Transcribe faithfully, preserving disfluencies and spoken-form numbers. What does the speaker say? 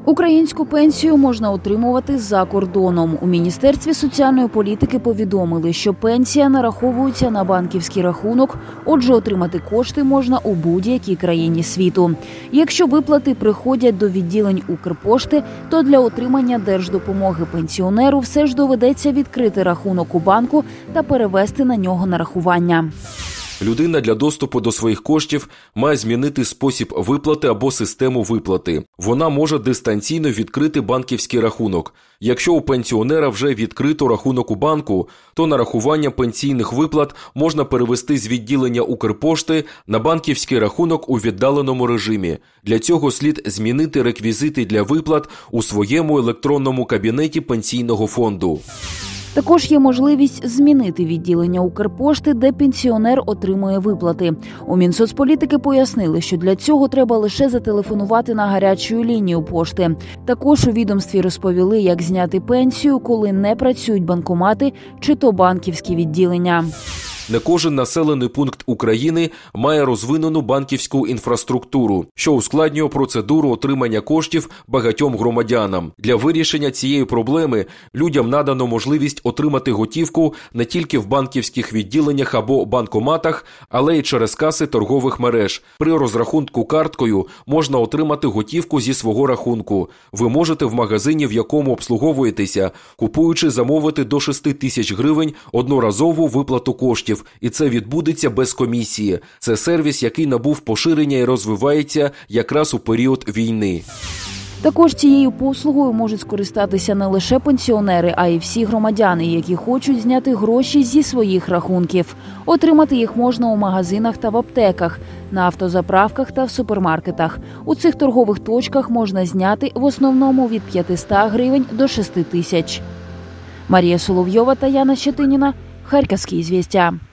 Українську пенсію можна отримувати за кордоном. У Міністерстві соціальної політики повідомили, що пенсія нараховується на банківський рахунок, отже, отримати кошти можна у будь-якій країні світу. Якщо виплати приходять до відділень Укрпошти, то для отримання держдопомоги пенсіонеру все ж доведеться відкрити рахунок у банку та перевести на нього нарахування. Людина для доступу до своїх коштів має змінити спосіб виплати або систему виплати. Вона може дистанційно відкрити банківський рахунок. Якщо у пенсіонера вже відкрито рахунок у банку, то нарахування пенсійних виплат можна перевести з відділення Укрпошти на банківський рахунок у віддаленому режимі. Для цього слід змінити реквізити для виплат у своєму електронному кабінеті пенсійного фонду. Також є можливість змінити відділення Укрпошти, де пенсіонер отримує виплати. У Мінсоцполітики пояснили, що для цього треба лише зателефонувати на гарячу лінію пошти. Також у відомстві розповіли, як зняти пенсію, коли не працюють банкомати чи то банківські відділення. Не кожен населений пункт України має розвинену банківську інфраструктуру, що ускладнює процедуру отримання коштів багатьом громадянам. Для вирішення цієї проблеми людям надано можливість отримати готівку не тільки в банківських відділеннях або банкоматах, але й через каси торгових мереж. При розрахунку карткою можна отримати готівку зі свого рахунку. Ви можете в магазині, в якому обслуговуєтеся, купуючи, замовити до шести тисяч гривень одноразову виплату коштів. І це відбудеться без комісії. Це сервіс, який набув поширення і розвивається якраз у період війни. Також цією послугою можуть скористатися не лише пенсіонери, а й всі громадяни, які хочуть зняти гроші зі своїх рахунків. Отримати їх можна у магазинах та в аптеках, на автозаправках та в супермаркетах. У цих торгових точках можна зняти в основному від п'ятисот гривень до шести тисяч. Марія Соловйова та Яна Щетиніна. Харківські звістя.